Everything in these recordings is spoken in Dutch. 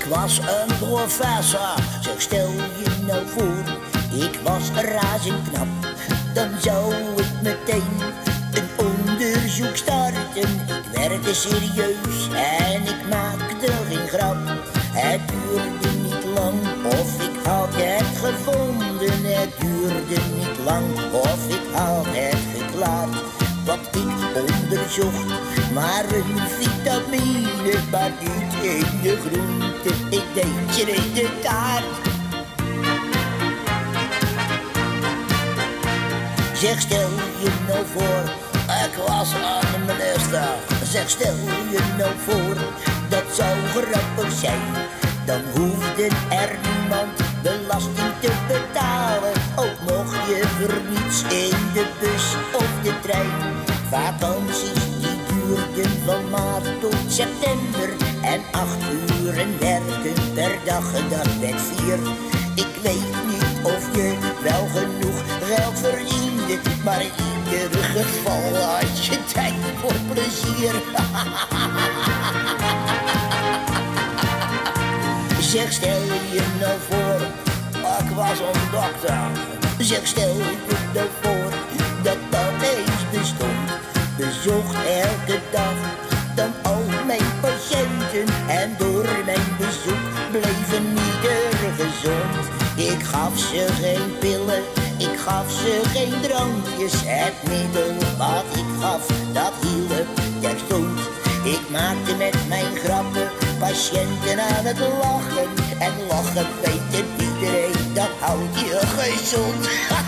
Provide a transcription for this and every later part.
was een professor, zeg stel je nou voor, ik was razend knap. Dan zou ik meteen een onderzoek starten. Ik werkte serieus en ik maakte geen grap. Het duurde niet lang of ik had het gevonden. Het duurde niet lang of ik had het geklaard. Wat ik onderzocht, maar een vitamine, maar niet in de groente. Ik deed je in de taart. Zeg stel je nou voor, ik was aan de minister. Zeg stel je nou voor, dat zou grappig zijn. Dan hoefde er niemand belasting te betalen. Ook mocht je voor niets in de bus of de trein. Vakanties die duurden van maart tot september. En 8 uren werken per dag, dat werd 4. Ik weet niet of je wel genoeg geld verdiende, maar in ieder geval had je tijd voor plezier. Zeg stel je nou voor, ik was een dokter. Zeg stel je nou voor, dat eens bestond. Bezocht elke dag dan al mijn patiënten. En door mijn bezoek bleven ieder gezond. Ik gaf ze geen pillen, ik gaf ze geen drankjes. Het middel wat ik gaf, dat hielp terstond. Ik maakte met mijn grappen patiënten aan het lachen. En lachen weet iedereen, dat houdt je gezond.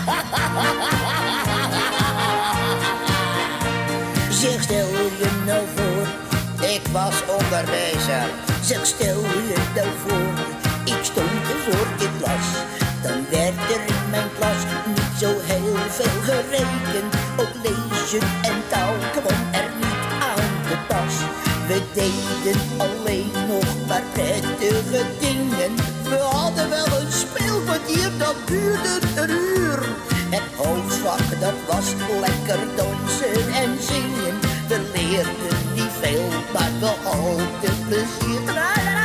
Zeg stel je nou voor, ik was onderwijzer. Zeg stel je nou voor, ik stond voor de klas. Dan werd er in mijn klas niet zo heel veel gerekend. Ook lezen en taal kwam er niet aan te pas. We deden alleen nog maar prettige dingen. We hadden wel een speelkwartier, dat duurde een uur. Het hoofdvak, dat was lekker dansen en zingen. We leerden niet veel, maar we hadden plezier.